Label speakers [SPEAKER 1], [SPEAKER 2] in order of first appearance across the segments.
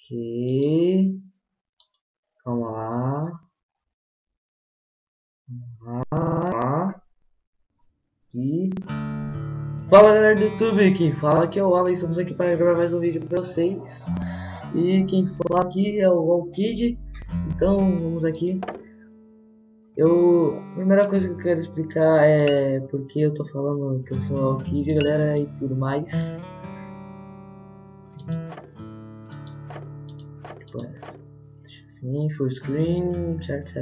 [SPEAKER 1] Ok. Calma lá. E fala galera do YouTube, quem fala aqui é o Alan, estamos aqui para gravar mais um vídeo para vocês. E quem fala aqui é o Alkid. Então vamos aqui. A primeira coisa que eu quero explicar é porque eu tô falando que eu sou o Alkid, galera, e tudo mais. Tipo essa. Deixa assim, full screen, certo.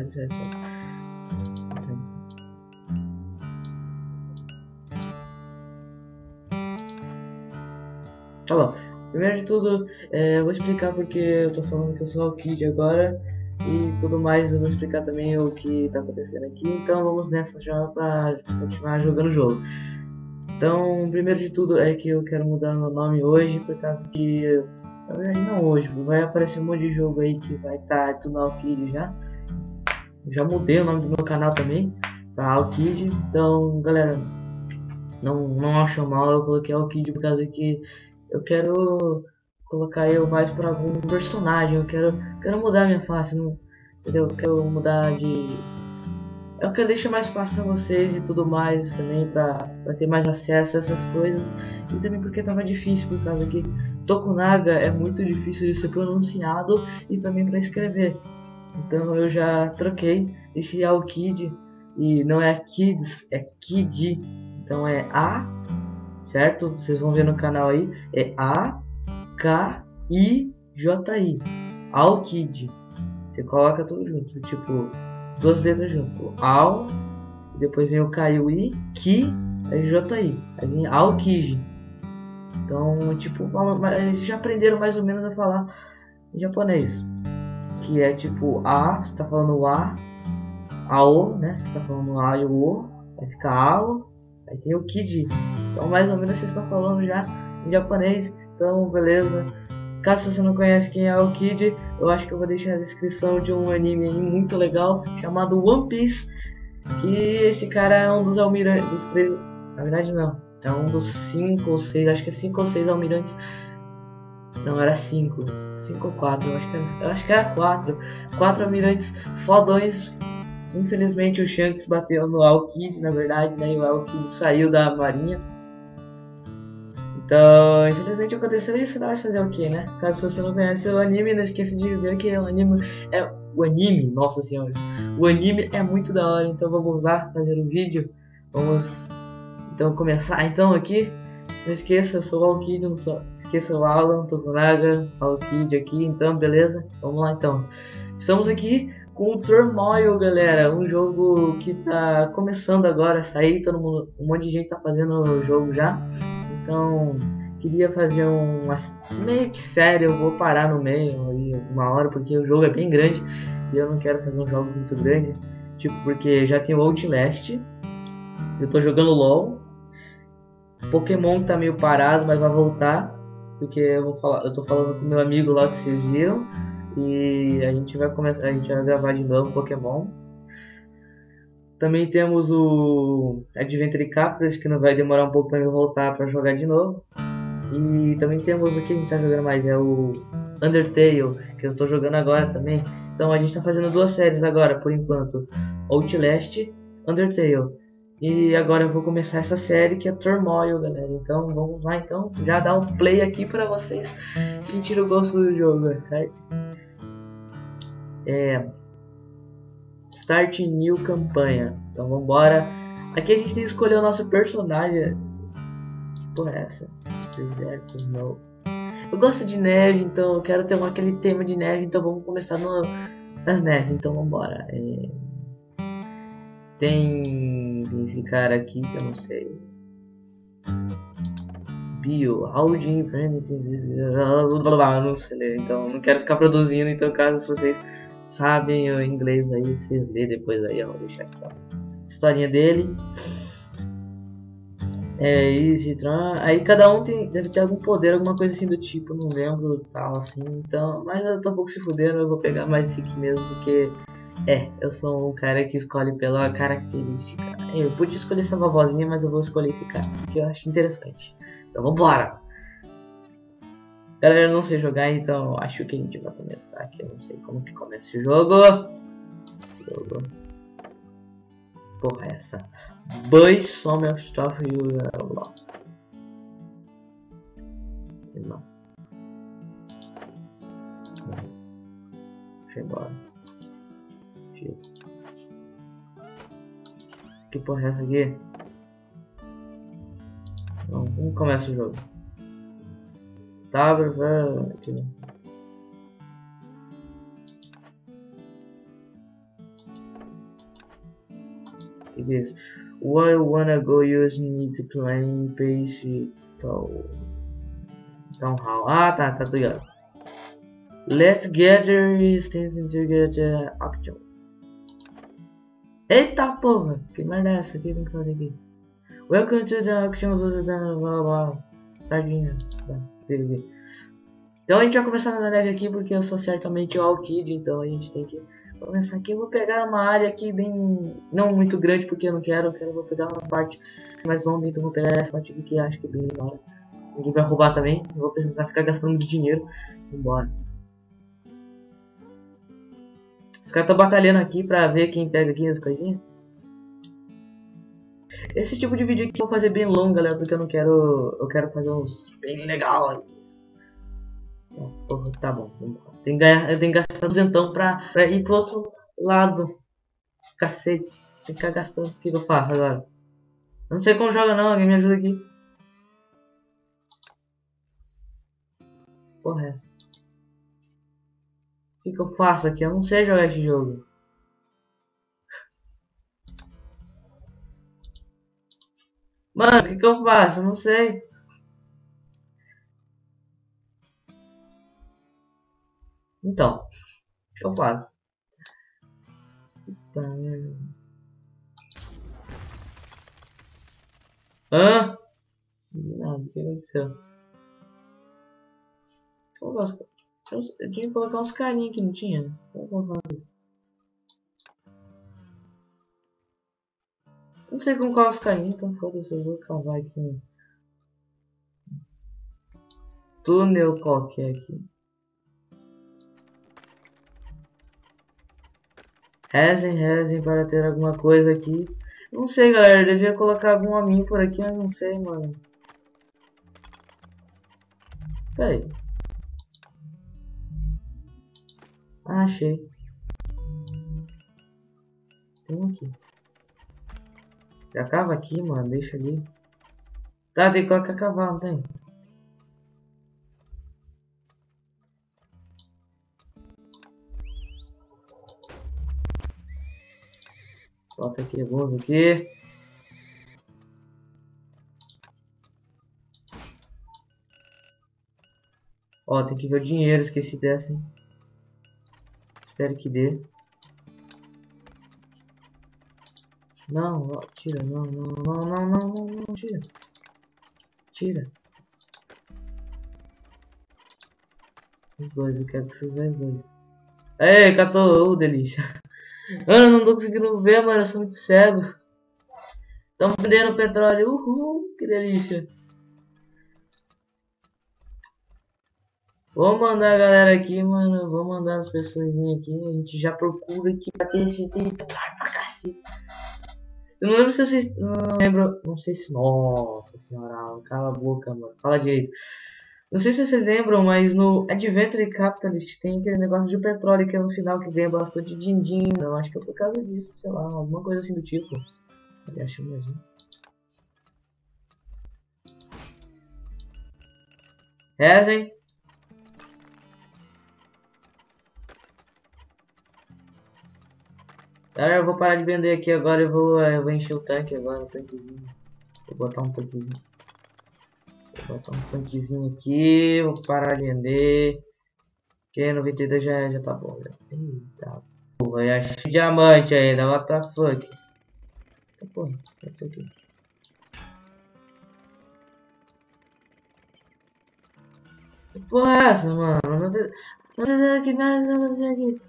[SPEAKER 1] Tá bom. Primeiro de tudo, eu vou explicar porque eu tô falando que eu sou o Kid agora e tudo mais. Eu vou explicar também o que tá acontecendo aqui. Então vamos nessa já pra continuar jogando o jogo. Então, primeiro de tudo é que eu quero mudar meu nome hoje por causa que, na verdade não hoje, vai aparecer um monte de jogo aí que vai estar tudo Alkid já. Eu já mudei o nome do meu canal também pra Alkid. Então, galera, não acham mal, eu coloquei Alkid por causa que eu quero colocar eu mais para algum personagem. Eu quero mudar minha face, não, entendeu? Eu quero mudar de. Eu quero deixar mais fácil para vocês e tudo mais também, para ter mais acesso a essas coisas. E também porque tava difícil, por causa que Tokunaga é muito difícil de ser pronunciado e também para escrever. Então eu já troquei, deixei Alkid, e não é Kids, é Kid. Então é A, certo? Vocês vão ver no canal aí, é A-K-I-J-I, Alkid. Você coloca tudo junto, tipo, duas letras junto, Al, depois vem o K e o I, Ki, aí J-I, aí vem Alkid. Então, tipo, mas eles já aprenderam mais ou menos a falar em japonês, que é tipo A, você tá falando A, Ao, né? Você tá falando A e o O, aí fica Ao, aí tem o Kid. Então mais ou menos vocês estão falando já em japonês. Então beleza. Caso você não conhece quem é o Kid, eu acho que eu vou deixar na descrição de um anime aí muito legal chamado One Piece. Que esse cara é um dos almirantes, dos três. Na verdade não, é um dos 5 ou 6, acho que é 5 ou 6 almirantes. Não, era 5 ou 4, eu acho que era 4. 4 almirantes fodões. Infelizmente o Shanks bateu no Alkid, na verdade, né? E o Alkid saiu da marinha. Então, infelizmente aconteceu isso, não vai fazer o que, né? Caso você não conhece o anime, não esqueça de ver que o anime é... O anime, nossa senhora, o anime é muito da hora, então vamos lá fazer o vídeo. Vamos, então, começar então aqui. Não esqueça, eu sou o Alkid, não sou... esqueça o Alan, Tokunaga, Alkid aqui, então, beleza? Vamos lá então. Estamos aqui com o Turmoil, galera, um jogo que tá começando agora a sair, todo mundo, um monte de gente tá fazendo o jogo já. Então, queria fazer meio que sério, eu vou parar no meio aí uma hora, porque o jogo é bem grande e eu não quero fazer um jogo muito grande. Tipo, porque já tem o Outlast, eu tô jogando LOL, Pokémon tá meio parado, mas vai voltar, porque eu tô falando com meu amigo lá que vocês viram, e a gente vai gravar de novo Pokémon. Também temos o Adventure Captors, que não vai demorar um pouco para eu voltar para jogar de novo. E também temos o que a gente tá jogando mais, é o Undertale, que eu tô jogando agora também. Então a gente tá fazendo duas séries agora, por enquanto, Outlast, Undertale. E agora eu vou começar essa série que é Turmoil, galera. Então vamos lá, então, já dar um play aqui para vocês sentirem o gosto do jogo, certo? Start New Campanha. Então vambora. Aqui a gente tem que escolher o nosso personagem. Que porra é essa? Deserto, Snow. Eu gosto de neve, então eu quero ter aquele tema de neve, então vamos começar nas neves, então vambora. Tem esse cara aqui que eu não sei. Bio, Audin, não sei ler, então não quero ficar produzindo, então caso vocês sabem o inglês aí, vocês lê depois aí, ó, vou deixar aqui, ó. Historinha dele. É isso, aí cada um deve ter algum poder, alguma coisa assim do tipo, não lembro, tal assim, então, mas eu tô um pouco se fudendo, eu vou pegar mais esse aqui mesmo, porque, eu sou um cara que escolhe pela característica. Eu podia escolher essa vovozinha, mas eu vou escolher esse cara, que eu acho interessante. Então vambora! Galera, eu não sei jogar, então acho que a gente vai começar aqui. Eu não sei como que começa esse jogo. Porra, essa. Boys, some of stuff you love. Não. Deixa eu ir embora. Que porra é essa aqui? Não, como começa o jogo? Tá, aqui. It is. Why wanna go use need to claim pace stall. Então, how? Ah, tá ligado. Let's gather things to get action. Eita porra! Que merda é essa? O que tem que fazer aqui? Welcome to the actions of the blá blá. Sardinha. Então a gente vai começar na neve aqui porque eu sou certamente o All-Kid, então a gente tem que começar aqui. Eu vou pegar uma área aqui bem... não muito grande porque eu não quero, vou pegar uma parte mais longa, então vou pegar essa parte aqui que acho que é bem legal. Ninguém vai roubar também, não vou precisar ficar gastando muito dinheiro. Vambora. Os caras estão batalhando aqui pra ver quem pega aqui as coisinhas. Esse tipo de vídeo aqui eu vou fazer bem longo, galera, porque eu não quero... eu quero fazer uns bem legal. Porra, tá bom, vambora. Eu tenho que gastar 200 pra ir pro outro lado. Cacete, tem que ficar gastando. O que eu faço agora? Eu não sei como joga não, alguém me ajuda aqui. Porra é essa? O que eu faço aqui? Eu não sei jogar esse jogo. Mano, o que eu faço? Eu não sei. Então, o que eu faço? Tá, hã? Nada, o que aconteceu? Eu tinha que colocar uns carinhos que não tinha. Como eu faço isso? Não sei como colocar os carinhos, então foda-se, eu vou cavar aqui um túnel qualquer aqui. Rezem para ter alguma coisa aqui. Não sei, galera, eu devia colocar algum aminho por aqui, eu não sei, mano. Pera aí. Ah, achei. Tem um aqui. Já cava aqui, mano, deixa ali. Tá, tem que colocar cavalo, não tem? Bota aqui alguns aqui. Ó, tem que ver o dinheiro, esqueci dessa, hein. Espero que dê. Não, ó, tira, não, tira. Tira. Os dois, eu quero que você use os dois. Ei, catou, delícia. Mano, eu não tô conseguindo ver, mano, eu sou muito cego. Estamos vendendo petróleo, uhul, que delícia. Vou mandar a galera aqui, mano. Vou mandar as pessoas aqui. A gente já procura aqui pra ter esse petróleo pra cacete. Eu não lembro se vocês. Não lembro. Não sei se. Nossa senhora, cala a boca, mano. Fala direito. Não sei se vocês lembram, mas no Adventure Capitalist tem aquele negócio de petróleo que é no final que ganha bastante din-din. Eu acho que é por causa disso, sei lá, alguma coisa assim do tipo. Eu acho mesmo. Rezem. Galera, eu vou parar de vender aqui agora. Eu vou encher o tanque agora, o tanquezinho. Vou botar um tanquezinho. Vou botar um tanquezinho aqui. Vou parar de vender. Porque 92 já tá bom. Já. Eita porra, eu achei diamante ainda. What the fuck? Eita porra, é isso aqui. Que porra é essa, mano? Não sei aqui, não sei aqui.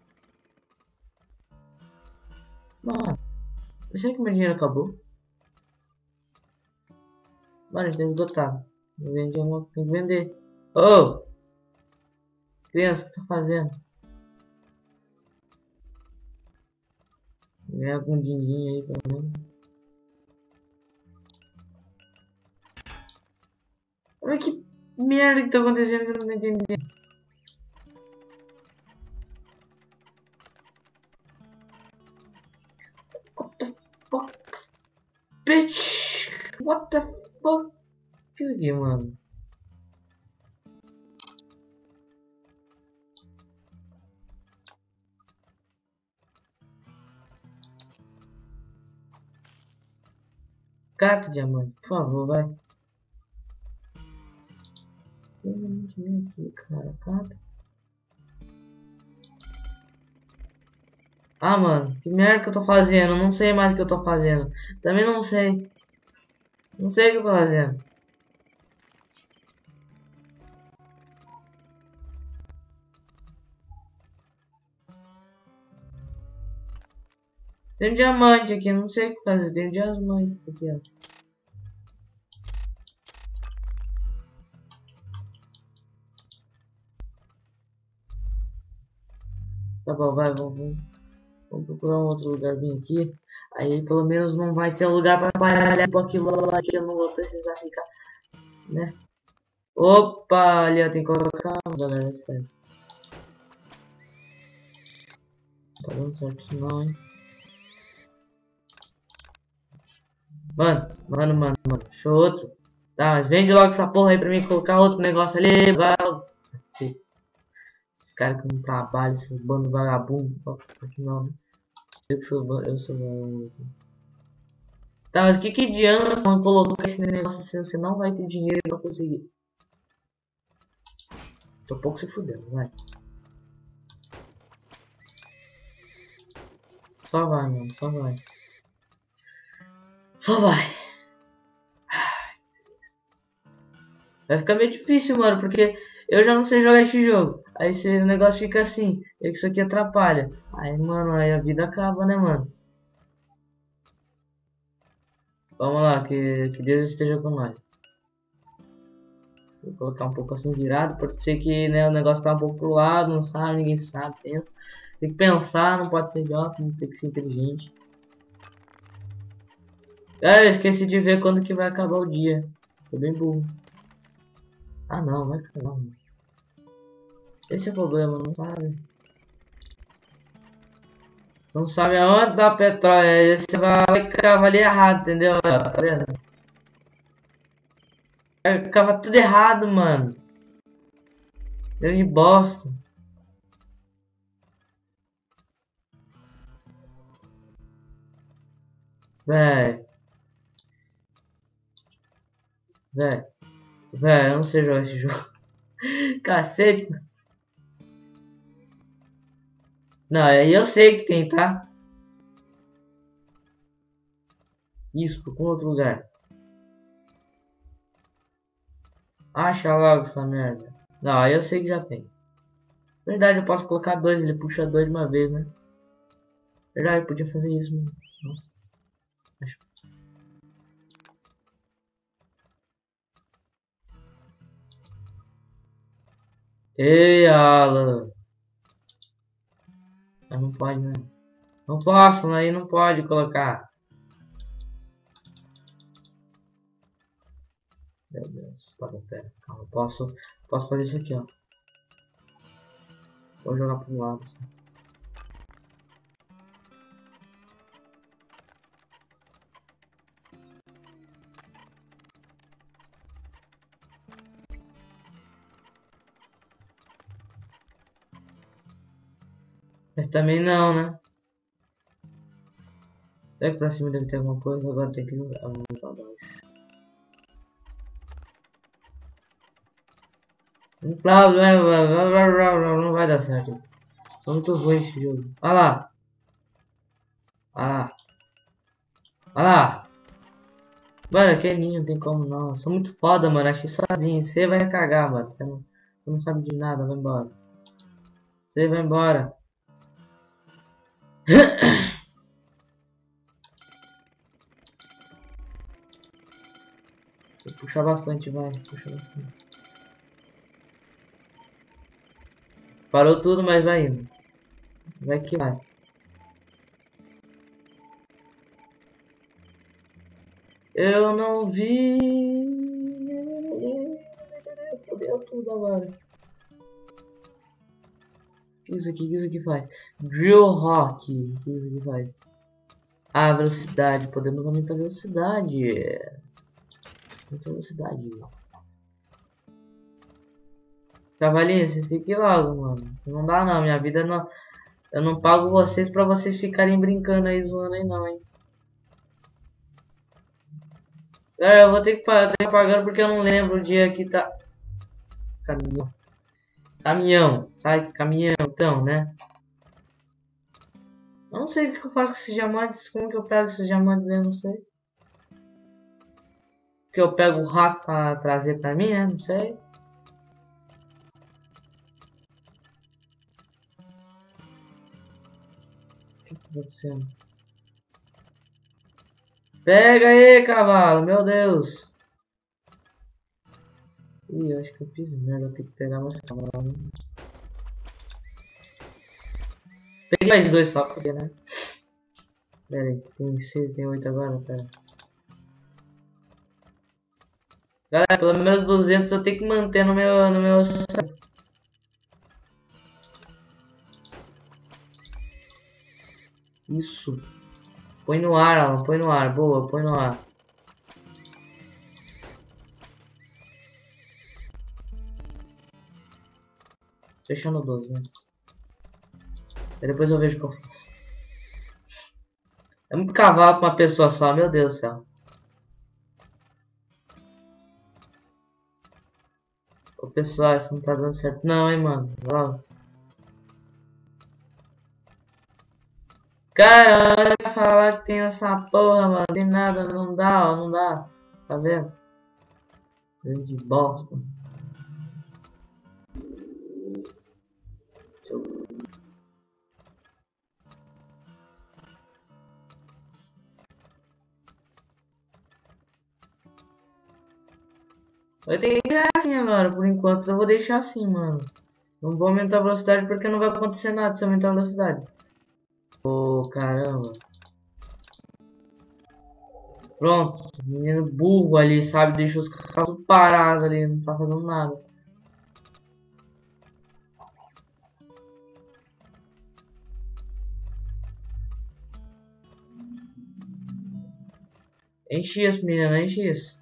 [SPEAKER 1] Mano, eu sei que meu dinheiro acabou. Mano, a gente tá esgotado. Eu vendi uma, tem que vender. Ô! Criança, o que tá fazendo? Ganha algum din-din aí, pelo menos. Mas que merda que tá acontecendo que eu não tô entendendo? What the fuck, bitch? What the fuck? Que aqui, mano? Cata diamante, por favor, vai. Vem aqui, cara, cata. Ah, mano, que merda que eu tô fazendo? Não sei mais o que eu tô fazendo. Também não sei. Não sei o que eu tô fazendo. Tem um diamante aqui, não sei o que fazer. Tem um diamante aqui, ó. Tá bom, vai, vamos procurar um outro lugar bem aqui. Aí pelo menos não vai ter um lugar pra parar por aquilo lá que eu não vou precisar ficar, né? Opa, ali ó, tem que colocar. Galera, sério. Tá dando certo isso não, hein? Mano. Deixa outro. Tá, mas vende logo essa porra aí pra mim colocar outro negócio ali. Vai. Esses caras que não trabalham, esses bandos vagabundos. Não, eu sou vagabundo. Tá, mas que adianta mano, colocar esse negócio assim? Você não vai ter dinheiro pra conseguir. Tô pouco se fudendo, vai. Só vai, mano, só vai. Só vai. Vai ficar meio difícil, mano, porque eu já não sei jogar esse jogo. Aí o negócio fica assim, é que isso aqui atrapalha. Aí, mano, aí a vida acaba, né, mano? Vamos lá, que Deus esteja com nós. Vou colocar um pouco assim virado, pode ser que né, o negócio tá um pouco pro lado, não sabe, ninguém sabe, pensa. Tem que pensar, não pode ser idiota, tem que ser inteligente. Ah, eu esqueci de ver quando que vai acabar o dia. Tô bem burro. Ah não, vai acabar, mano. Esse é o problema, não sabe. Não sabe aonde dá petróleo, aí você vai cavar ali errado, entendeu? Tá vendo? Aí cava tudo errado, mano. Deu de bosta. Véi, véi, véi, eu não sei jogar esse jogo. Cacete, mano. Não, aí eu sei que tem, tá? Isso, procura outro lugar. Acha logo essa merda. Não, aí eu sei que já tem. Verdade, eu posso colocar dois, ele puxa dois de uma vez, né? Verdade, eu podia fazer isso, mano. Acho- Ei, Alan. Mas não pode, né? Não posso, aí não pode colocar. Meu Deus, tá bom, pera. Calma, posso fazer isso aqui, ó. Vou jogar pro lado, assim. Mas também não, né? Será que pra cima deve ter alguma coisa? Agora tem que jogar pra baixo. Não vai dar certo. Sou muito ruim esse jogo. Olha lá. Olha lá. Olha lá. Mano, aqui é minha, não tem como não. Eu sou muito foda, mano. Achei sozinho. Você vai cagar, mano. Você não sabe de nada. Vai embora. Você vai embora. Puxa bastante, vai. Puxa bastante. Parou tudo, mas vai indo. Vai que vai. Eu não vi. Fodeu tudo agora. O que isso aqui? O que isso aqui faz? Drill Rock. O que isso aqui faz? Ah, velocidade. Podemos aumentar a velocidade. Aumentar a velocidade. Cavalinho, vocês têm que ir logo, mano. Não dá não, minha vida não. Eu não pago vocês pra vocês ficarem brincando aí, zoando aí não, hein. É, eu vou ter que pagar porque eu não lembro o dia que tá. Caminhão. Caminhão. Sai, caminhão, então, né? Eu não sei o que eu faço com esses diamantes. Como que eu pego esses diamantes, eu não sei. Que eu pego o rato pra trazer pra mim, né? Não sei. O que tá acontecendo? Pega aí, cavalo, meu Deus. Ih, eu acho que eu fiz merda, eu tenho que pegar mais cavalo. Peguei mais dois só, porque, né? Pera aí, tem 6, tem 8 agora, pera. Galera, pelo menos 200 eu tenho que manter no meu. Isso. Põe no ar, Alan, põe no ar, boa, põe no ar. Fechando 12, né? Aí depois eu vejo o que eu faço. É muito cavalo pra uma pessoa só, meu Deus do céu. Ô pessoal, isso não tá dando certo não, hein, mano. Ó. Cara, olha pra falar que tem essa porra, mano. Tem nada, não dá, ó, não dá. Tá vendo? Grande bosta. Deixa eu... Vai ter que criar assim agora, por enquanto. Eu vou deixar assim, mano. Não vou aumentar a velocidade porque não vai acontecer nada se eu aumentar a velocidade. Ô, caramba. Pronto, menino burro ali, sabe? Deixou os carros parados ali, não tá fazendo nada. Enche isso, menina, enche isso.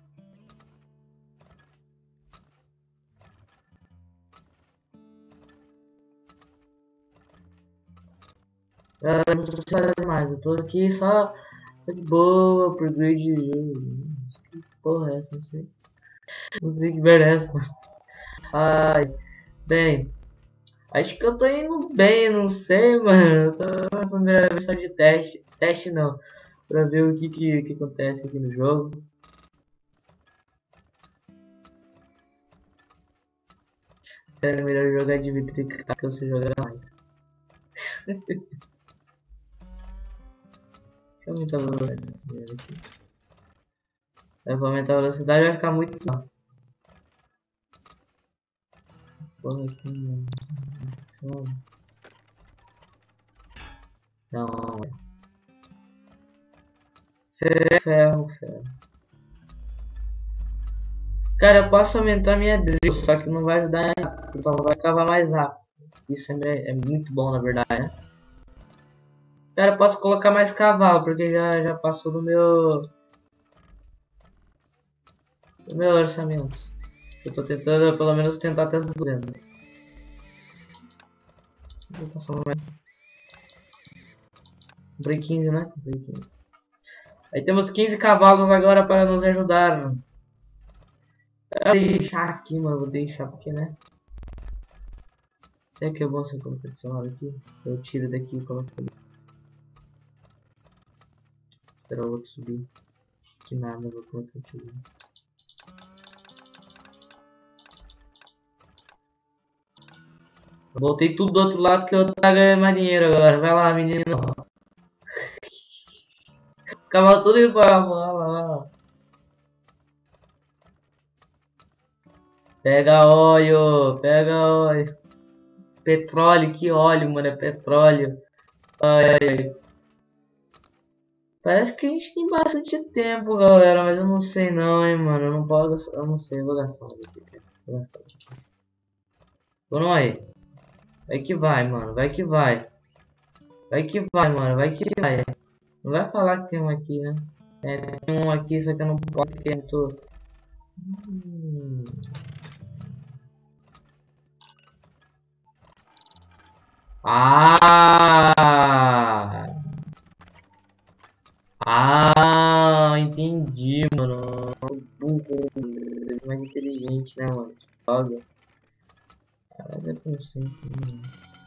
[SPEAKER 1] Eu não sei fazer mais, eu tô aqui só de boa, por grid. Que porra é essa? Não sei. Não sei que merda é essa, mano. Ai, bem. Acho que eu tô indo bem, não sei, mano. Eu tô na primeira vez só de teste. Teste não. Pra ver o que acontece aqui no jogo. É melhor jogar de vitrica que você jogar mais. Deixa eu aumentar a velocidade desse primeiro aqui. Eu vou aumentar a velocidade, vai ficar muito mal. Porra, aqui, mano. Não, ferro. Cara, eu posso aumentar minha drill, só que não vai ajudar em nada. Então vai cavar mais rápido. Isso é muito bom, na verdade, né? Cara, eu posso colocar mais cavalo, porque já passou do meu orçamento. Eu tô tentando, pelo menos, tentar até os 200. Vou passar mais. Comprei 15, né? Comprei 15. Aí temos 15 cavalos agora para nos ajudar. Eu vou deixar aqui, mano. Vou deixar porque, né? Será que é bom se eu colocar desse lado aqui? Eu tiro daqui e coloco ali. Esperar o outro subir. Que nada, eu vou colocar aqui. Voltei tudo do outro lado que eu tá ganhando mais dinheiro agora. Vai lá, menino. Os cavalos tudo indo pra lá, vai lá. Pega óleo, pega óleo. Petróleo, que óleo, mano, é petróleo. Ai, ai. Parece que a gente tem bastante tempo, galera, mas eu não sei não, hein, mano. Eu não posso, eu não sei, eu vou gastar um aqui, cara. Vou gastar um aqui. Vamos aí. Vai que vai, mano, vai que vai. Vai que vai, mano, vai que vai. Não vai falar que tem um aqui, né? É, tem um aqui, só que eu não posso porque eu tô... Hum. Ah! Ah, entendi, mano. Burro, mais inteligente, né, mano? Que droga. Mas é como sempre, mano.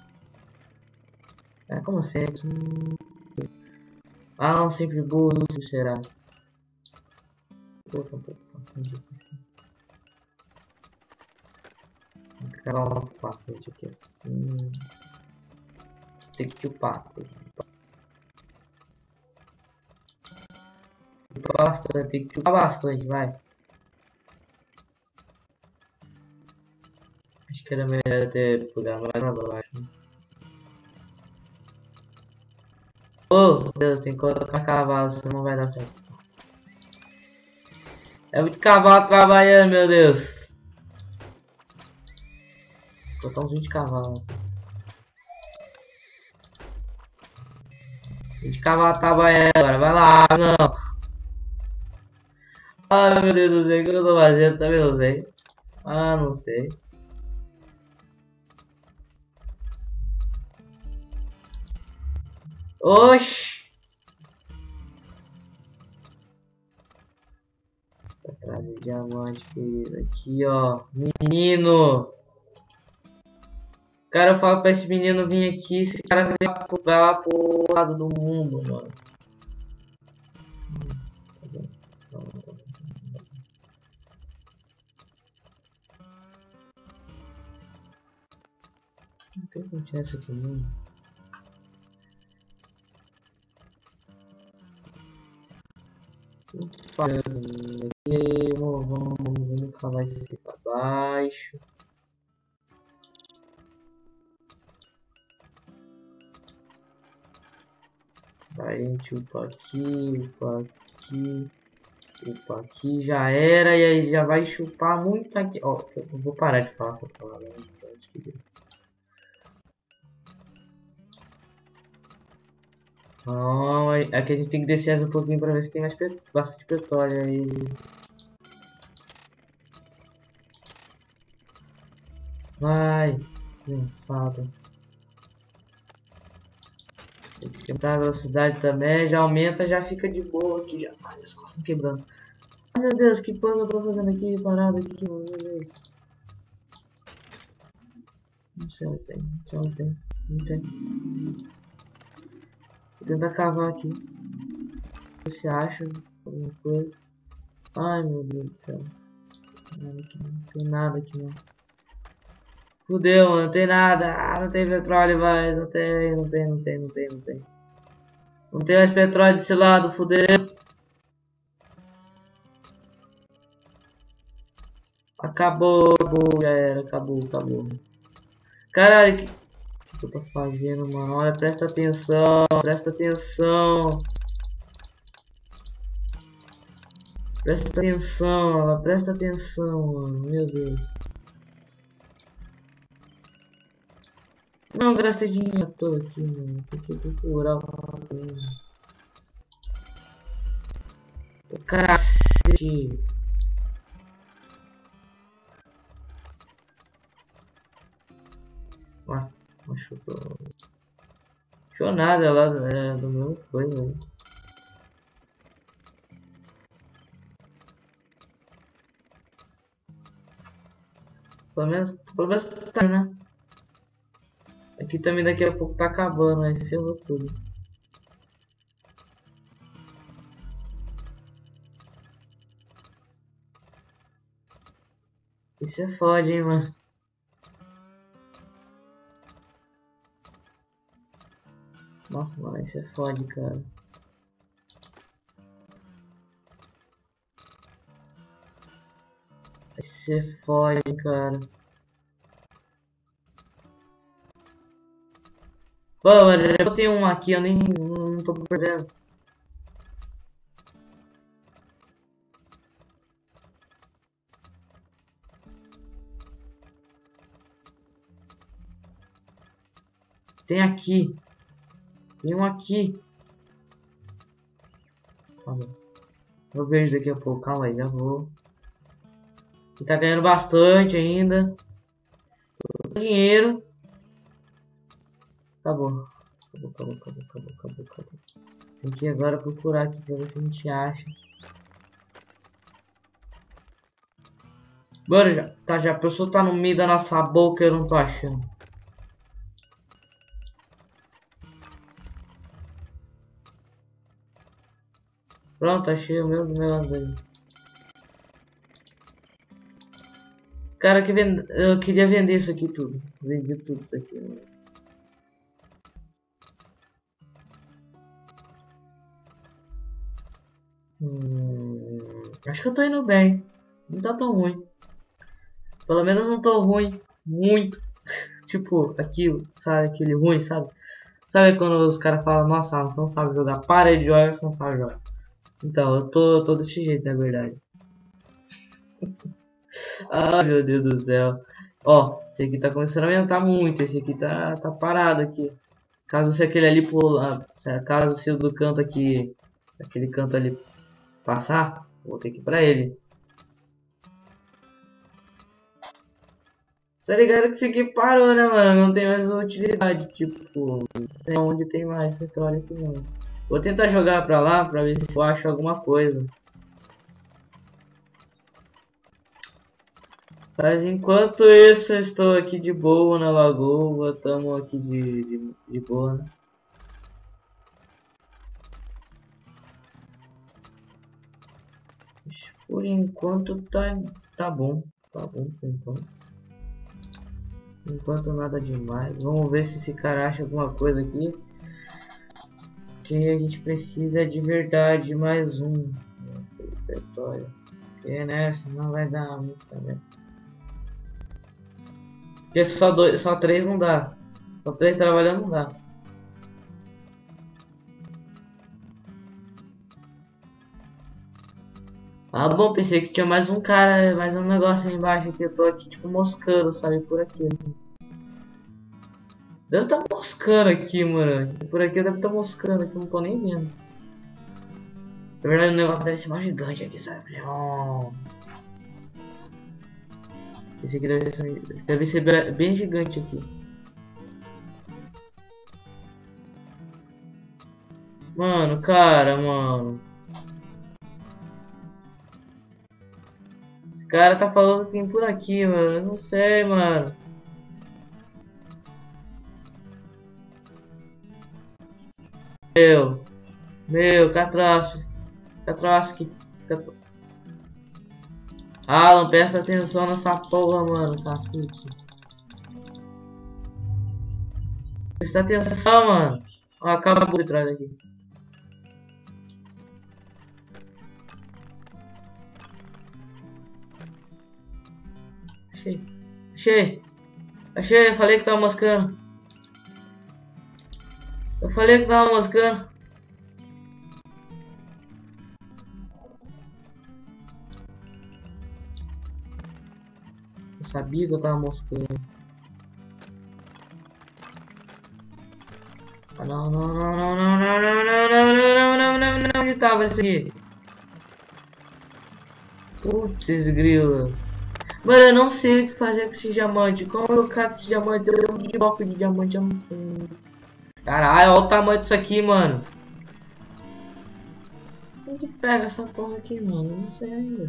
[SPEAKER 1] É como sempre. Ah, não, sempre burro, será? Vou colocar um pouco pra frente aqui. Vou colocar um pra frente aqui assim. Tem que upar. Bastante, tem que upar bastante, vai. Acho que era melhor ter pulado mais pra baixo. Oh, Deus, tem que colocar cavalo, senão não vai dar certo. É muito cavalo trabalhando, meu Deus. Vou botar uns 20 cavalos. 20 cavalos trabalhando agora, vai lá, não. Ah, meu Deus do céu, o que eu tô fazendo? Também não sei. Ah, não sei. Oxi! Atrás de diamante, querido. Aqui, ó. Menino! Cara, eu falo pra esse menino vir aqui. Esse cara vai lá pro lado do mundo, mano. Tá bom. Tá bom, tá bom. Não tem como tirar isso aqui, não. Aqui, vamos cavar isso aqui pra baixo. Aí a gente upa aqui, upa aqui, já era. E aí já vai chupar muito aqui. Ó, eu vou parar de falar essa palavra. Não, aqui a gente tem que descer um pouquinho pra ver se tem mais bastante petróleo aí. Vai, cansado. Tem que aumentar a velocidade também, já aumenta, já fica de boa aqui. Já. Ai, as costas estão quebrando. Ai meu Deus, que pano eu tô fazendo aqui, parado aqui, meu Deus. Não sei onde tem, não sei onde tem, não tem. Vou tentar cavar aqui. Ver se acha alguma coisa. Ai meu Deus do céu. Não tem nada aqui não. Fudeu, mano, não tem nada. Ah, não tem petróleo mais. Não tem, não tem, não tem, não tem, não tem. Não tem mais petróleo desse lado, fudeu. Acabou, acabou, já era, acabou, acabou. Caralho, que eu tô fazendo, mano? Olha, presta atenção, presta atenção. Presta atenção, ela presta atenção, mano. Meu Deus. Não gastei dinheiro à toa aqui, mano. Tem que procurar uma coisa. Cacete. Ah, machucou. Achou nada lá do meu coisa, né? Pelo menos tá, né? Aqui também daqui a pouco tá acabando, aí ferrou tudo. Isso é foda, hein, mano. Nossa, mano, isso é foda, cara. Isso é foda, cara. Pô, eu tenho um aqui, eu nem não tô perdendo. Tem aqui. Tem um aqui. Calma. Eu vejo daqui a pouco. Calma aí, já vou. E tá ganhando bastante ainda. Dinheiro. Acabou. Acabou. Tem que agora procurar aqui pra ver se a gente acha. Mano, já, tá, já a pessoa tá no meio da nossa boca e eu não tô achando. Pronto, achei o meu negócio aí. Cara, eu queria vender isso aqui tudo. Vendi tudo isso aqui. Mano. Acho que eu tô indo bem. Não tá tão ruim. Pelo menos não tô ruim. Muito. Tipo, aquilo, sabe? Aquele ruim, sabe? Sabe quando os caras falam, nossa, você não sabe jogar. Para de jogar, você não sabe jogar. Então, eu tô desse jeito, na verdade. Ah, meu Deus do céu. Ó, esse aqui tá começando a aumentar muito. Esse aqui tá parado aqui. Caso se aquele ali pular, caso se o do canto aqui, aquele canto ali passar, vou ter que ir pra ele. Tá ligado que isso aqui parou, né, mano? Não tem mais utilidade. Tipo, não sei onde tem mais petróleo aqui não. Vou tentar jogar pra lá pra ver se eu acho alguma coisa. Mas enquanto isso, eu estou aqui de boa na lagoa. Estamos aqui de boa, né? Por enquanto tá bom. Tá bom por enquanto. Enquanto nada demais. Vamos ver se esse cara acha alguma coisa aqui. Que a gente precisa de verdade mais um petróleo. Porque né, senão vai dar muito também. Porque só três não dá. Só três trabalhando não dá. Ah, bom, pensei que tinha mais um cara, mais um negócio aí embaixo que eu tô aqui tipo moscando, sabe, por aqui. Assim. Deve tá moscando aqui, mano. Por aqui deve tá moscando aqui, não tô nem vendo. Na verdade o negócio deve ser mais gigante aqui, sabe? Oh. Esse aqui deve ser bem gigante aqui. Mano, cara, mano. Esse cara tá falando que tem por aqui, mano. Eu não sei, mano. Meu, meu, Catraço que. Alan, presta atenção nessa porra, mano. Cacete. Presta atenção, mano. Ó, acabou de trás aqui. Achei, eu falei que tava moscando. Eu falei que tava moscando. Eu sabia que eu tava moscando. Ah, não. Onde tava esse aqui? Putz, grila. Mano, eu não sei o que fazer com esse diamante. Como eu cato esse diamante? Eu tenho um bloco de diamante, eu não sei. Caralho, olha o tamanho disso aqui, mano. Onde pega essa porra aqui, mano? Eu não sei ainda.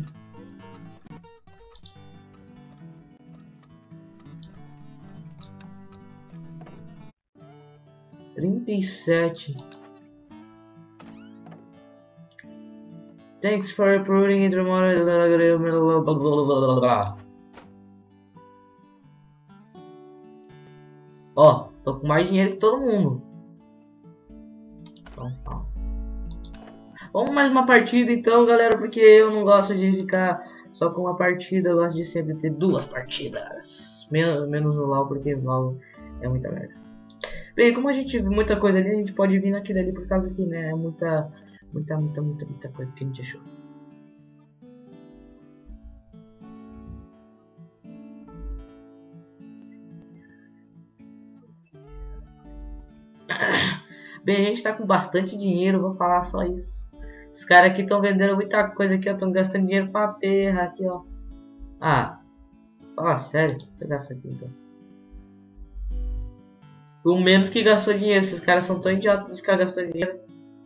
[SPEAKER 1] Trinta e sete. Thanks for approving it. Ó, tô com mais dinheiro que todo mundo. Então. Vamos mais uma partida então, galera, porque eu não gosto de ficar só com uma partida, eu gosto de sempre ter duas partidas. Menos no LoL, porque o LoL é muita merda. Bem, como a gente viu muita coisa ali, a gente pode vir naquele ali por causa que, né, é muita coisa que a gente achou. Bem, a gente tá com bastante dinheiro, vou falar só isso. Os caras aqui estão vendendo muita coisa aqui, ó, estão gastando dinheiro pra perra aqui, ó. Ah, fala sério, vou pegar isso aqui então. O menos que gastou dinheiro, esses caras são tão idiotas de ficar gastando dinheiro.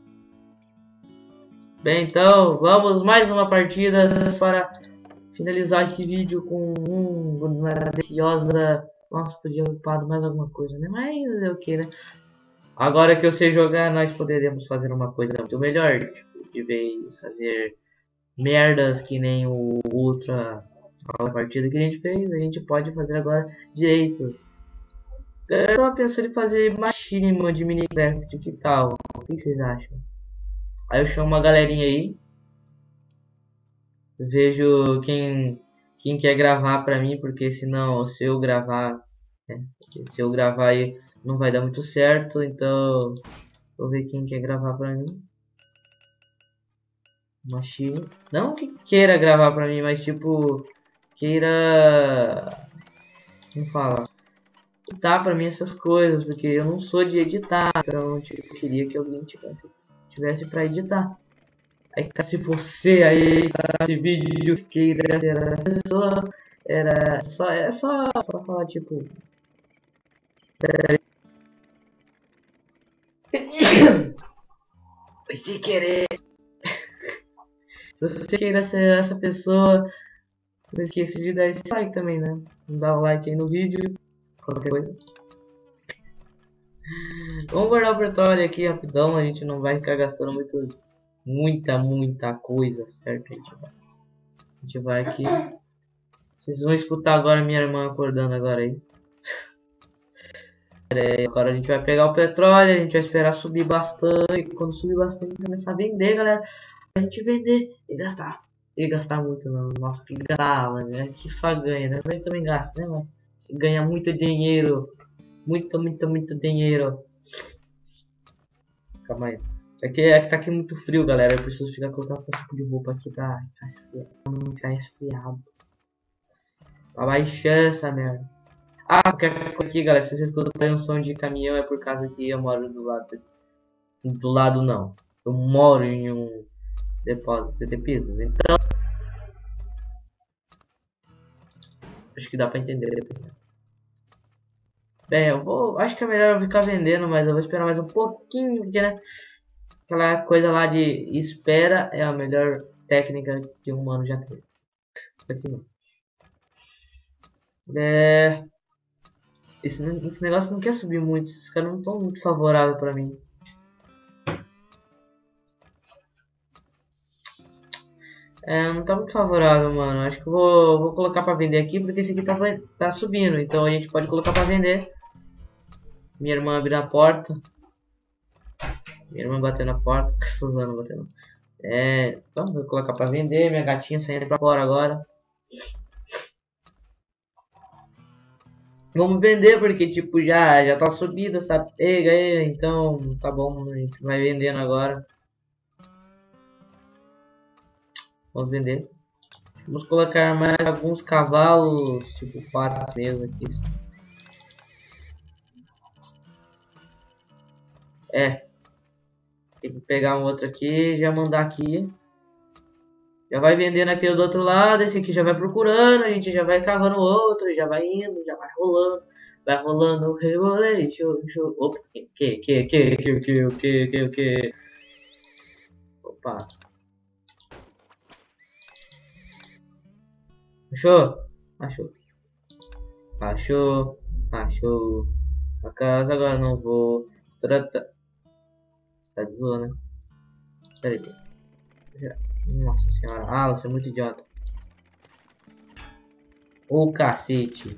[SPEAKER 1] Bem, então, vamos mais uma partida para finalizar esse vídeo com uma deliciosa... Nossa, podia ter upado mais alguma coisa, né? Mas é o que, né? Agora que eu sei jogar, nós poderemos fazer uma coisa muito melhor. Tipo, de vez fazer merdas que nem o outra partida que a gente fez, a gente pode fazer agora direito. Eu tava pensando em fazer machinima de Minecraft, que tal? O que vocês acham? Aí eu chamo uma galerinha aí, vejo quem quer gravar pra mim, porque senão se eu gravar, né, se eu gravar aí não vai dar muito certo, então vou ver quem quer gravar pra mim. Machine. Não que queira gravar pra mim, mas tipo, queira, como fala, editar pra mim essas coisas, porque eu não sou de editar, então tipo, eu queria que alguém tivesse pra editar. Aí se você aí editar esse vídeo queira ser essa pessoa, só falar tipo. Foi sem querer. Se você queira ser essa pessoa, não esqueça de dar esse like também, né? Dá o like aí no vídeo, qualquer coisa. Vamos guardar o petróleo aqui rapidão, a gente não vai ficar gastando muita coisa, certo? A gente vai aqui. Vocês vão escutar agora minha irmã acordando agora aí. Agora a gente vai pegar o petróleo, a gente vai esperar subir bastante. Quando subir bastante, começar a vender, galera. A gente vender e gastar. E gastar muito não. Nossa, que gastar, mano. É que só ganha, né? Mas também gasta, né? Mas ganha muito dinheiro. Muito dinheiro. Calma aí. É que tá aqui muito frio, galera. Eu preciso ficar colocando essa tipo de roupa aqui pra não ficar resfriado. Pra baixar essa merda. Ah, qualquer coisa aqui, galera. Se vocês escutarem um som de caminhão é por causa que eu moro do lado. Do lado não. Eu moro em um depósito de pisos. Então, acho que dá pra entender. Bem, acho que é melhor eu ficar vendendo, mas eu vou esperar mais um pouquinho, porque, né? Aquela coisa lá de espera é a melhor técnica que um humano já teve. Aqui não. Esse negócio não quer subir muito, esses caras não estão muito favoráveis pra mim. Não tá muito favorável, mano. Acho que eu vou colocar pra vender aqui, porque esse aqui tá subindo. Então a gente pode colocar pra vender. Minha irmã abriu a porta. Minha irmã bateu na porta. Suzana batendo. Então vou colocar pra vender. Minha gatinha saindo pra fora agora. Vamos vender porque tipo já tá subida essa pega aí. Então tá bom, a gente vai vendendo agora. Vamos vender. Vamos colocar mais alguns cavalos, tipo 4 mesmo aqui. Tem que pegar um outro aqui, já mandar aqui. Já vai vendendo aquele do outro lado, esse aqui já vai procurando, a gente já vai cavando outro, já vai indo, já vai rolando o rebolation. Opa, que. Opa. Achou? Achou. A casa agora não vou. Tá de zoa, né? Pera aí. Nossa senhora. Ah, você é muito idiota. Ô cacete.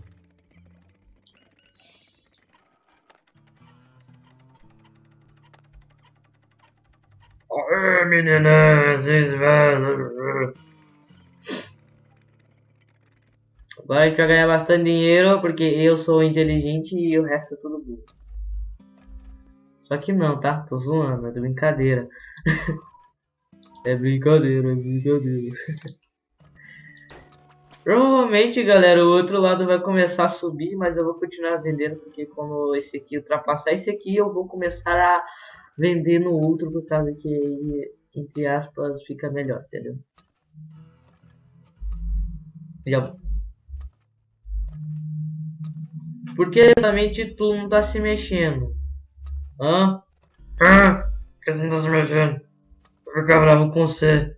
[SPEAKER 1] Aê, meninas, agora a gente vai ganhar bastante dinheiro porque eu sou inteligente e o resto é tudo burro. Só que não, tá? Tô zoando, é de brincadeira. É brincadeira, é brincadeira. Provavelmente, galera, o outro lado vai começar a subir, mas eu vou continuar vendendo, porque como esse aqui ultrapassar esse aqui, eu vou começar a vender no outro, por causa que aí, entre aspas, fica melhor, entendeu? Já... Porque exatamente tu não tá se mexendo? Hã? Ah, porque você não tá se mexendo? Eu vou ficar bravo com você.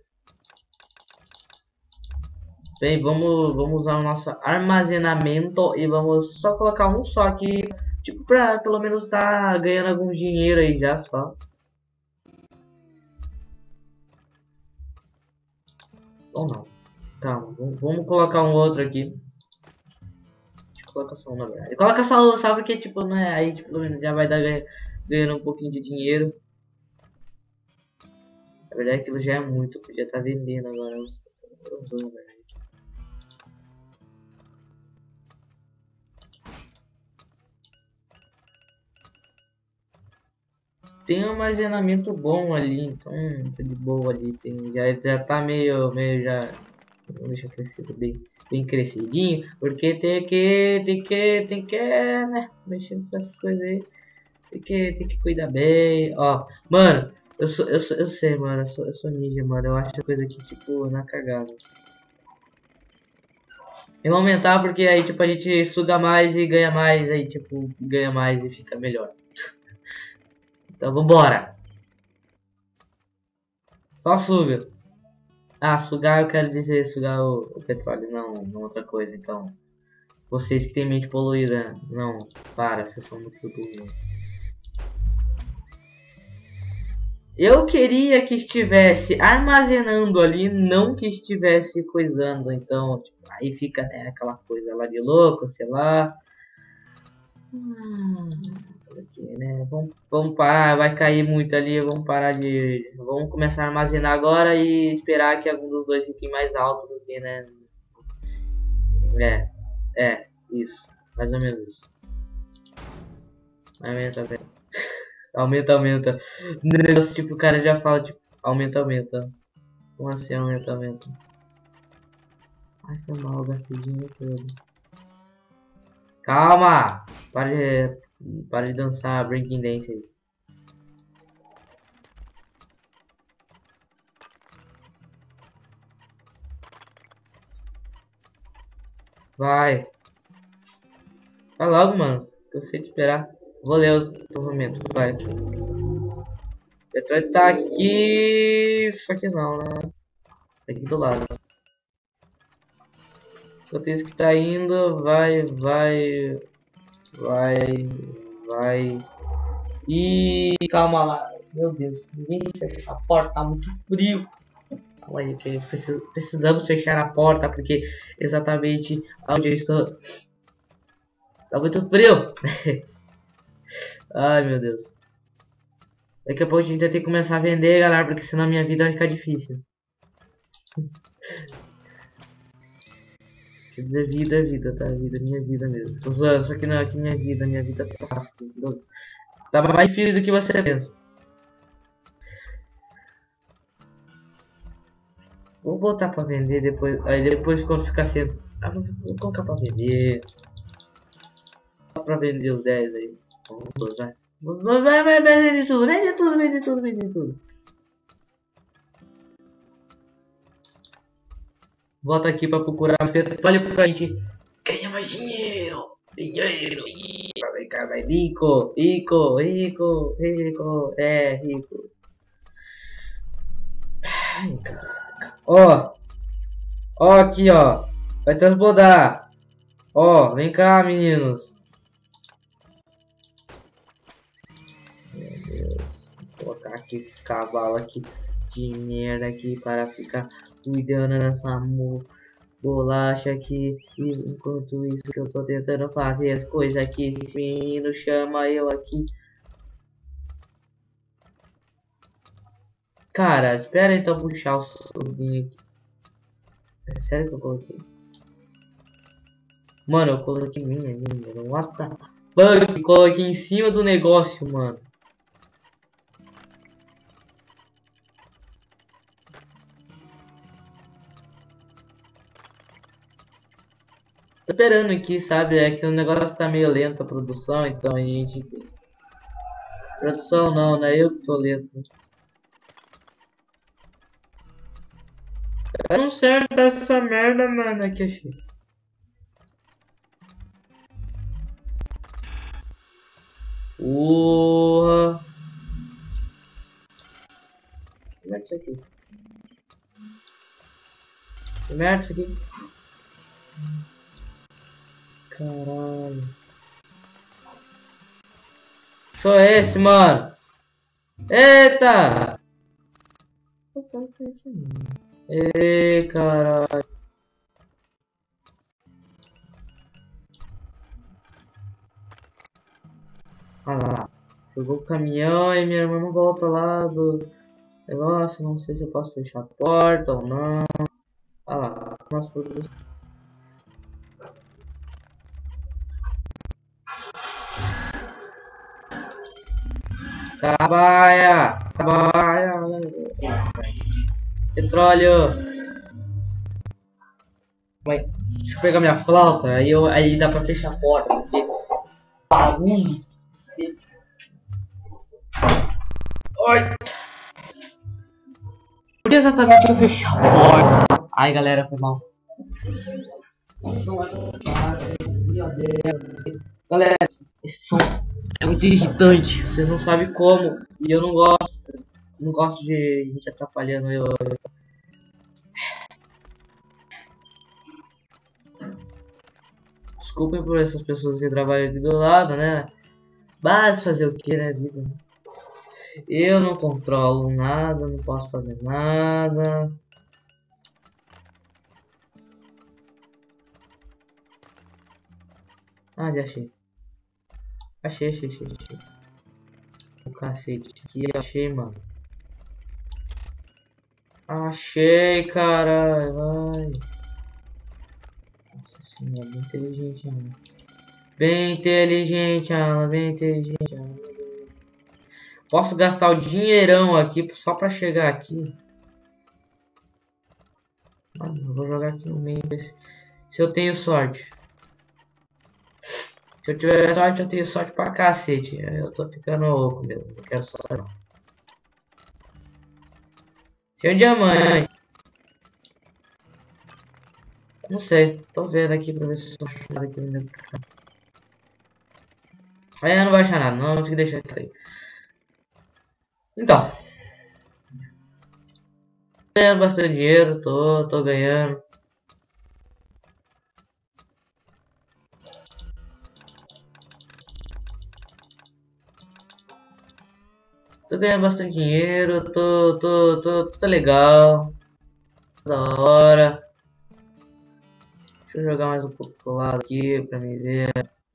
[SPEAKER 1] Bem, vamos usar o nosso armazenamento e vamos só colocar um só aqui, tipo, pra pelo menos tá ganhando algum dinheiro aí já só. Ou não. Calma, vamos colocar um outro aqui. Deixa eu colocar só um na verdade. Coloca só um, sabe que tipo, né? Aí tipo, já vai dar ganhando um pouquinho de dinheiro. Na verdade aquilo já é muito, podia estar vendendo agora. Tem um armazenamento bom ali, então tá de boa ali. Tem, já tá meio já. Vamos deixar crescido bem crescidinho, porque tem que, né, mexer nessas coisas aí, tem que cuidar bem, ó, mano, eu sei, mano, eu sou ninja, mano, eu acho a coisa aqui, tipo, na cagada. Eu vou aumentar porque aí, tipo, a gente suga mais e ganha mais, aí, tipo, ganha mais e fica melhor. Então, vambora, só suga. Ah, sugar eu quero dizer sugar o petróleo, não outra coisa, então. Vocês que têm mente poluída, não, para, vocês são muito burros. Eu queria que estivesse armazenando ali, não que estivesse coisando, então, tipo, aí fica, né, aquela coisa lá de louco, sei lá. Aqui, né, vamos parar, vai cair muito ali, vamos parar de... Vamos começar a armazenar agora e esperar que algum dos dois fique mais alto do que, né. Isso, mais ou menos isso. Aumenta, aumenta. Aumenta, aumenta. Negócio, tipo, o cara já fala, tipo, aumenta, aumenta. Como assim, aumenta, aumenta? Ai, foi mal, gastei dinheiro todo. Calma! Para de dançar breaking dance aí. Vai. Vai logo, mano. Cansei de esperar. Vou ler o momento. Vai. O petróleo tá aqui. Só que não, né? Tá aqui do lado. Enquanto isso que tá indo. Vai. Vai. E calma lá. Meu Deus. Ninguém fecha a porta. Tá muito frio. Calma aí, que precisamos fechar a porta. Porque exatamente onde eu estou. Tá muito frio. Ai, meu Deus. Daqui a pouco a gente vai ter que começar a vender, galera, porque senão minha vida vai ficar difícil. Quer dizer, vida, tá? Vida, minha vida mesmo. Tô zoando, só que não, aqui minha vida tá fácil. Tá mais difícil do que você pensa. Vou botar pra vender depois. Aí depois quando ficar sendo. Ah, vou colocar pra vender. Só pra vender os 10 aí. Vamos, vai. Vai vender tudo, vende tudo, vende tudo, vende tudo. Volta aqui pra procurar petróleo pra gente ganhar mais dinheiro. Dinheiro. Vai, cara, vai. Rico. É, rico. Ai, caraca. Ó, aqui, ó. Vai transbordar. Ó, vem cá, meninos. Meu Deus. Vou colocar aqui esses cavalos aqui de merda aqui para ficar cuidando dessa bolacha aqui. E enquanto isso que eu tô tentando fazer as coisas aqui, esse menino chama eu aqui. Cara, espera então puxar o soldinho aqui. É sério que eu coloquei? Mano, eu coloquei minha, what the fuck? Coloquei em cima do negócio, mano. Tô esperando aqui, sabe? É que o negócio tá meio lento a produção, então a gente. Produção não, né? Eu que tô lento. Eu não sei onde tá essa merda, mano. Aqui achei. Porra! Que merda isso aqui? Que merda isso aqui? Caralho. Só esse, mano. Eita! Ei, caralho. Ah lá. Jogou o caminhão e minha irmã não volta lá do negócio. Não sei se eu posso fechar a porta ou não. Ah lá. Nossa, produção. Trabalha! Trabalha! Petróleo! Mas, deixa eu pegar minha flauta, aí dá pra fechar a porta, porque barulho. Ai! Por que exatamente eu fechei a porta? Ai galera, foi mal. Galera, esse som é muito irritante, vocês não sabem como. E eu não gosto. Não gosto de gente atrapalhando eu. Desculpem por essas pessoas que trabalham aqui do lado, né? Mas fazer o que, né, vida? Eu não controlo nada, não posso fazer nada. Ah, já achei. Achei. O cacete aqui, achei, mano. Achei, caralho, vai. Nossa senhora, bem inteligente, mano. Bem inteligente, Alan, bem inteligente, Alan. Posso gastar o dinheirão aqui só pra chegar aqui. Mano, eu vou jogar aqui no meio desse. Se eu tenho sorte. Se eu tiver sorte, eu tenho sorte pra cacete. Eu tô ficando louco mesmo. Não quero sorte não. Cheio de diamante. Não sei. Tô vendo aqui pra ver se eu acho nada aqui no meu carro. Aí eu não vai achar nada. Não, tem que deixar aqui aí. Então. Ganhando bastante dinheiro. Tô ganhando. Tô ganhando bastante dinheiro. Tô legal. Da hora. Deixa eu jogar mais um pouco pro lado aqui pra me ver.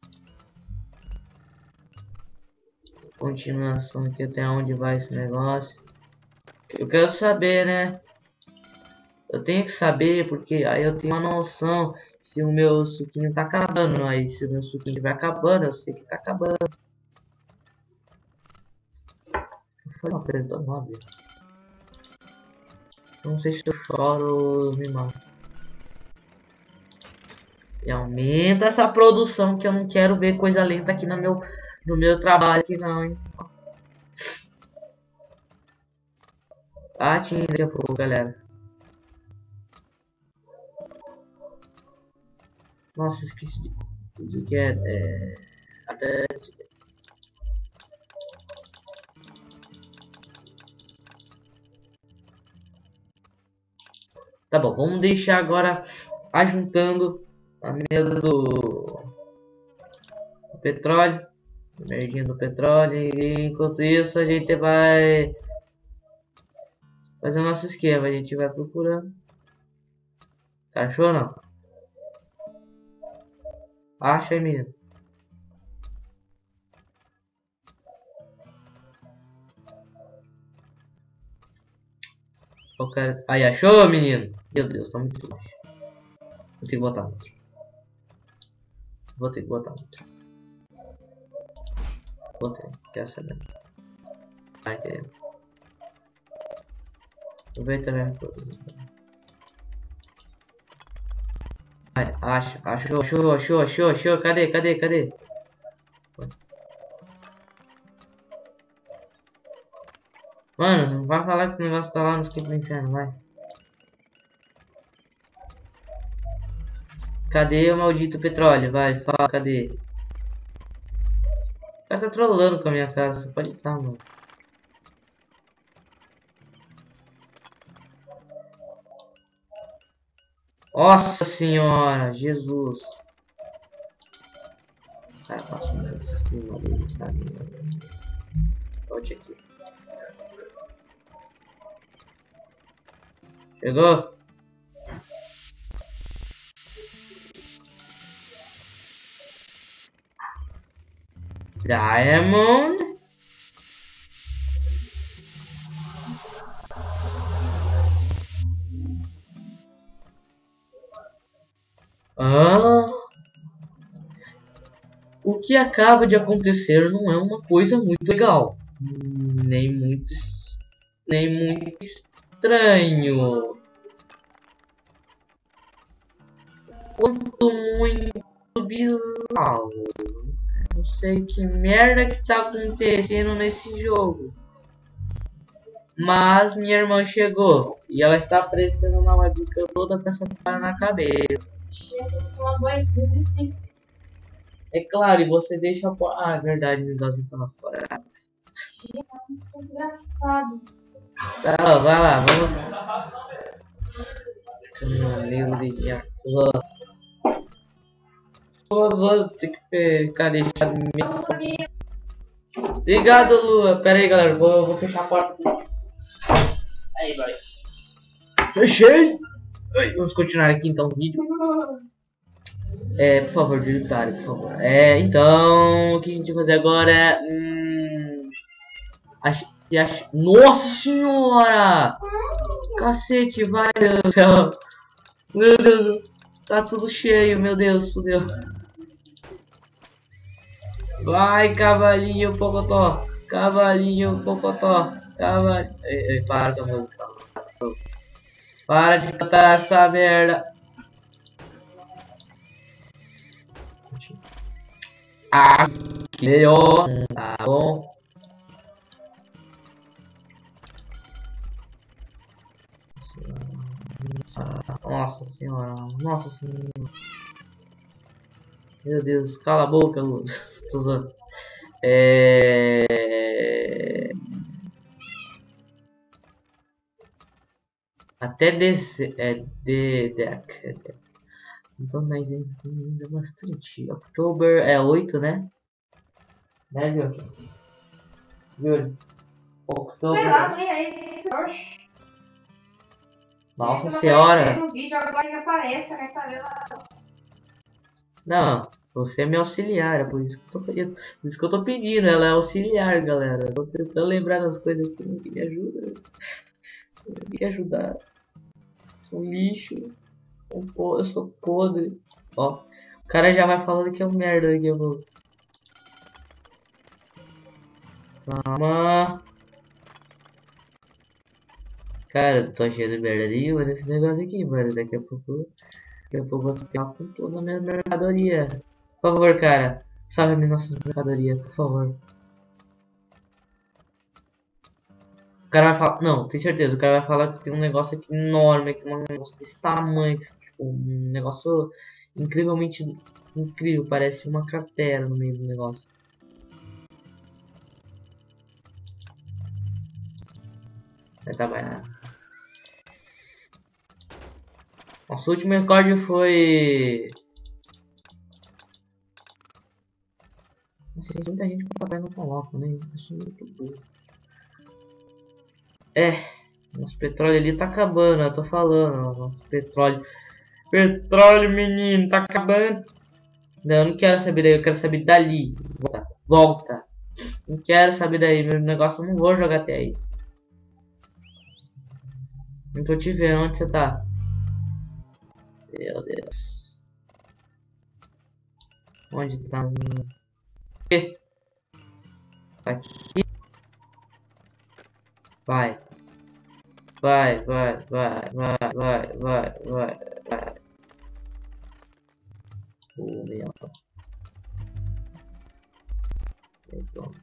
[SPEAKER 1] Continuação aqui até onde vai esse negócio. Eu quero saber, né? Eu tenho que saber porque aí eu tenho uma noção se o meu suquinho tá acabando. Aí se o meu suquinho estiver acabando, eu sei que tá acabando. Foi uma presa tão óbvia. Não sei se eu choro ou me mato. E aumenta essa produção que eu não quero ver coisa lenta aqui no meu trabalho aqui não, hein? Ah, tinha daqui a pouco, galera. Nossa, esqueci de que até tá bom, vamos deixar agora ajuntando a merda do petróleo, a merdinha do petróleo, e enquanto isso a gente vai fazer o nosso esquema, a gente vai procurando. Achou não? Acha aí, menino. O cara... Aí, achou, menino? Meu Deus, tá muito longe. Vou ter que botar outro. Vou ter que botar outro. Botei, quero saber. Vai querendo. Aproveita mesmo. Achou. Cadê? Mano, não vai falar que o negócio tá lá no esquema do inferno, vai. Cadê o maldito petróleo? Vai, fala, cadê? O cara tá trolando com a minha cara, só pode estar, mano. Nossa senhora, Jesus. O cara passou por cima dele, sabe? Volte aqui. Chegou? Diamond. O que acaba de acontecer não é uma coisa muito legal, nem muito estranho, quanto muito bizarro. Não sei que merda que tá acontecendo nesse jogo. Mas minha irmã chegou e ela está aparecendo uma webcam toda com essa cara na cabeça. É claro, e você deixa a porta. Ah, é verdade, o negócio tá lá fora.
[SPEAKER 2] Desgraçado.
[SPEAKER 1] Tá, vai lá, vamos. Meu Deus, vou ter que ficar deixado mesmo. Obrigado, Lua. Pera aí, galera, vou fechar a porta. Aí, vai. Fechei! Ai, vamos continuar aqui então o vídeo. Por favor, diretário, por favor. Então, o que a gente vai fazer agora é. Nossa senhora! Cacete, vai, meu Deus do céu. Meu Deus, tá tudo cheio, meu Deus, fudeu. Vai, cavalinho pocotó. Cavalinho pocotó. Cavalinho. Para com a música. Para de cantar essa merda. Ah, que melhor. Tá bom. Nossa senhora. Meu Deus, cala a boca, Luz. Tô zoando. Até descer. Então nós ainda bastante. October é 8, né? Né, Júlio? Júlio. October.
[SPEAKER 2] Sei lá, nem aí.
[SPEAKER 1] Nossa senhora.
[SPEAKER 2] No vídeo agora já aparece, né? Tá vendo?
[SPEAKER 1] Não, você é meu auxiliar, é por isso que eu tô pedindo. Por isso que eu tô pedindo, ela é auxiliar, galera. Eu tô tentando lembrar das coisas aqui, que me ajuda. Me ajudar. Sou um lixo. Eu sou podre. Ó, o cara já vai falando que é um merda aqui, eu vou. Calma. Cara, eu tô cheio de merda nenhuma nesse negócio aqui, mano. Daqui a pouco eu vou ficar com toda a minha mercadoria. Por favor, cara, salve-me nossa mercadoria, por favor. O cara vai falar, não, tenho certeza, o cara vai falar que tem um negócio aqui enorme, aqui, um negócio desse tamanho, tipo, um negócio incrivelmente incrível, parece uma cratera no meio do negócio. Vai trabalhar. Nosso último recorde foi... Nossa, tem muita gente que o papai não coloca, né? Isso é muito burro. Nosso petróleo ali tá acabando, eu tô falando. Nosso petróleo. Petróleo, menino, tá acabando. Não, eu não quero saber daí, eu quero saber dali. Volta. Não quero saber daí, meu negócio eu não vou jogar até aí. Não tô te vendo, onde você tá? Meu Deus. Onde tá? Aqui. Vai. Vai. O meião. E pronto.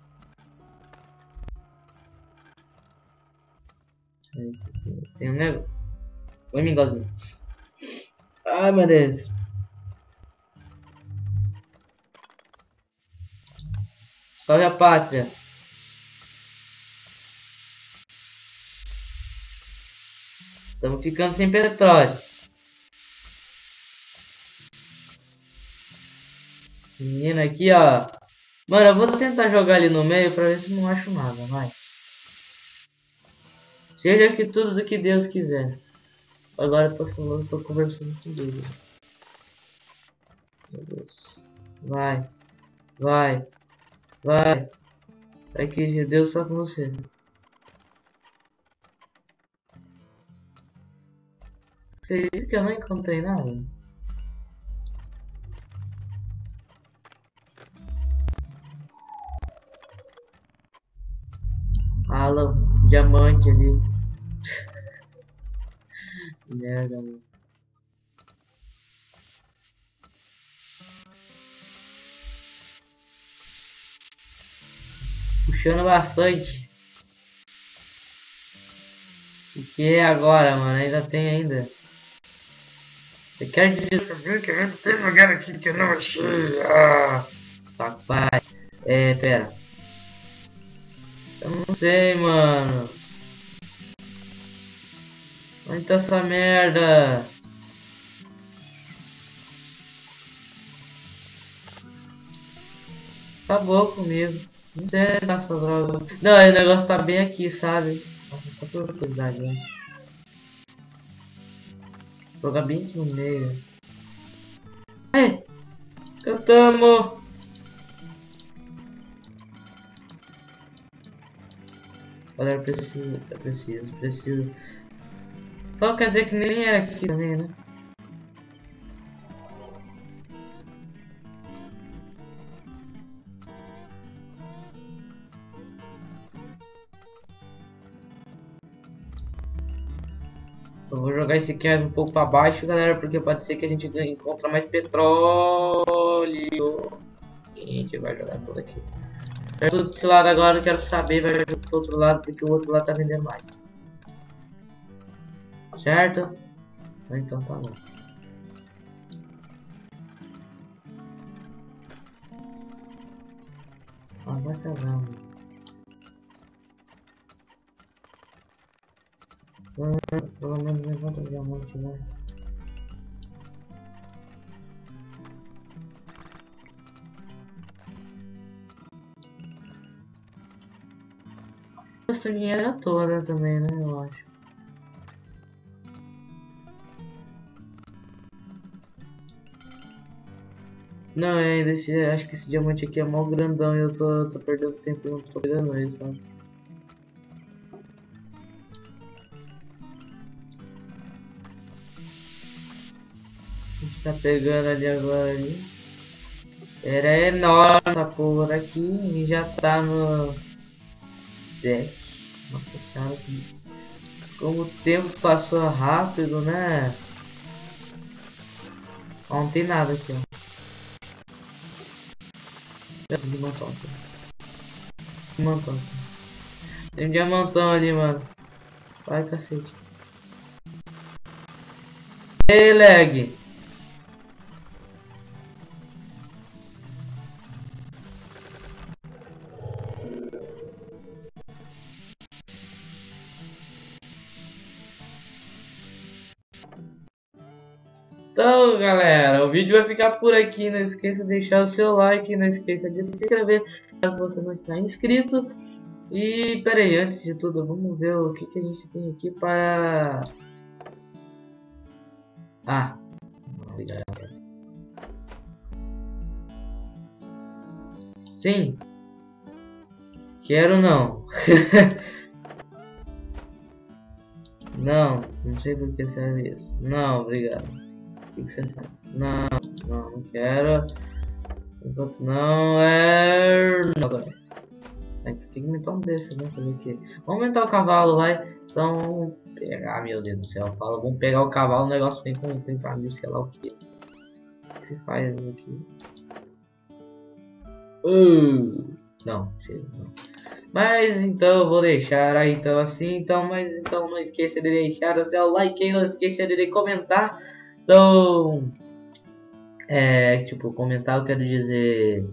[SPEAKER 1] Tem um negócio. Oi, Mingozinho. Ai, meu Deus. Salve a pátria. Estamos ficando sem petróleo. Menino aqui, ó. Mano, eu vou tentar jogar ali no meio pra ver se não acho nada, vai. Seja que tudo do que Deus quiser. Agora eu tô falando, tô conversando com Deus. Meu Deus. Vai. Vai. Vai. Aqui, Deus tá com você. Acredito que eu não encontrei nada. Fala, diamante ali. Merda, mano. Puxando bastante. O que é agora, mano? Ainda tem ainda. Você quer dizer também que ainda tem lugar aqui que eu não achei? Ah, saco, pai. É, pera. Eu não sei, mano. Onde tá essa merda? Acabou comigo. Não sei onde tá essa droga. Não, o negócio tá bem aqui, sabe? Nossa, só por curiosidade, né? Vou jogar bem aqui no meio. Ai! Cantamos! Galera, preciso. Então quer dizer que nem era aqui também, né? Eu vou jogar esse cast um pouco para baixo, galera, porque pode ser que a gente encontre mais petróleo. E a gente vai jogar tudo aqui. Tudo desse lado agora, eu quero saber, vai jogar do outro lado, porque o outro lado tá vendendo mais. Certo? Então tá bom. Ah, vai cagar, mano. Pelo menos levanta o diamante, né? Gasta dinheiro à toa, né, também, né? Eu acho. Não, ainda acho que esse diamante aqui é mó grandão e eu tô perdendo tempo e não tô pegando ele, sabe? A gente tá pegando ali agora ali. Era enorme essa porra aqui e já tá no deck. Nossa senhora, como o tempo passou rápido, né? Ó, não tem nada aqui, ó. Diamantão aqui. Diamantão aqui. Tem um diamantão ali, mano. Vai, cacete. Ei, lag. Então, galera, o vídeo vai ficar por aqui. Não esqueça de deixar o seu like, não esqueça de se inscrever caso você não está inscrito. E peraí, antes de tudo, vamos ver o que a gente tem aqui para... Ah, obrigado. Sim. Quero não. Não, não sei por que serve isso. Não, obrigado. O que você faz? Não, não quero. Enquanto não é... Não, também. Tem que aumentar um desses, né? Fazer o quê? Vamos aumentar o cavalo, vai. Então, vamos pegar, meu Deus do céu. Fala, vamos pegar o cavalo, o negócio vem com 30 mil, sei lá o que. que se faz aqui. Não, chega, não. Mas então eu vou deixar aí então assim, então, mas então não esqueça de deixar o seu like aí, não esqueça de comentar. Então, tipo, comentar eu quero dizer,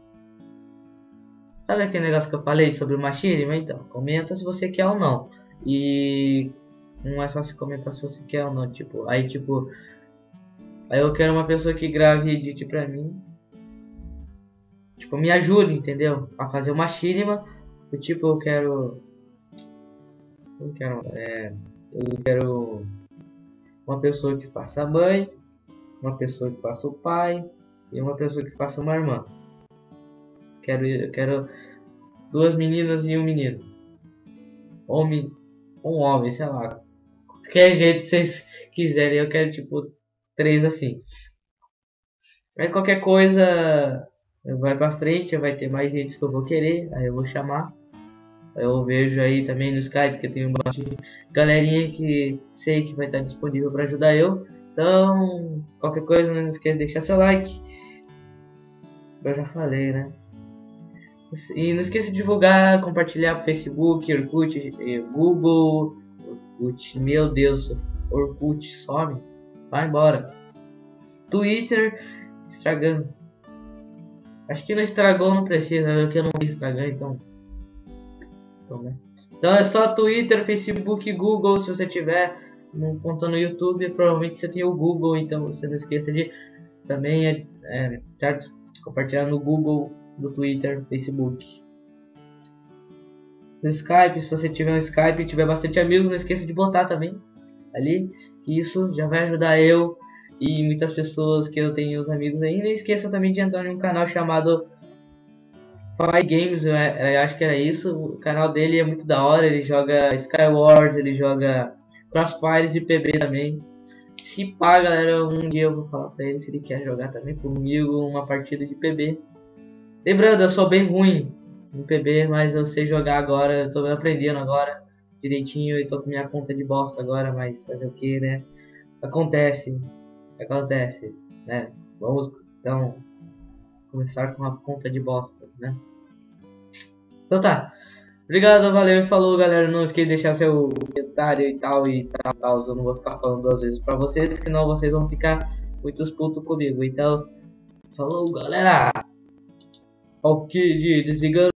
[SPEAKER 1] sabe aquele negócio que eu falei sobre o machismo? Então, comenta se você quer ou não. E não é só se comentar se você quer ou não, tipo, aí eu quero uma pessoa que grave e edite pra mim. Tipo, me ajude, entendeu? A fazer uma machinima. Tipo, eu quero uma pessoa que faça a mãe, uma pessoa que faça o pai e uma pessoa que faça uma irmã. Eu quero duas meninas e um menino. Um homem, sei lá. Qualquer jeito que vocês quiserem, eu quero tipo 3 assim. Aí qualquer coisa vai pra frente, vai ter mais gente que eu vou querer, aí eu vou chamar. Eu vejo aí também no Skype que tem um monte de galerinha que sei que vai estar disponível para ajudar eu. Então, qualquer coisa, não esqueça de deixar seu like. Eu já falei, né? E não esqueça de divulgar, compartilhar pro Facebook, Orkut, Google, Orkut, meu Deus, Orkut some, vai embora. Twitter, Instagram. Acho que no Instagram não precisa, porque eu não vi Instagram, então né? Então é só Twitter, Facebook, Google. Se você tiver conta no YouTube, provavelmente você tem o Google, então você não esqueça de também certo? Compartilhar no Google, no Twitter, Facebook. No Skype, se você tiver um Skype e tiver bastante amigos, não esqueça de botar também ali, que isso já vai ajudar eu e muitas pessoas que eu tenho os amigos aí. Não esqueça também de entrar em um canal chamado Pai Games, eu acho que era isso. O canal dele é muito da hora, ele joga Skywars, ele joga Crossfire e PB também. Se pá, galera, um dia eu vou falar pra ele se ele quer jogar também comigo uma partida de PB. Lembrando, eu sou bem ruim no PB, mas eu sei jogar agora, eu tô aprendendo agora direitinho e tô com minha conta de bosta agora, mas fazer o que, né? Acontece, né? Vamos então começar com uma conta de bosta, né? Então tá. Obrigado, valeu e falou, galera. Não esqueça de deixar seu comentário e tal. Eu não vou ficar falando 2 vezes pra vocês, senão vocês vão ficar muito putos comigo. Então, falou, galera. Ok, desligando.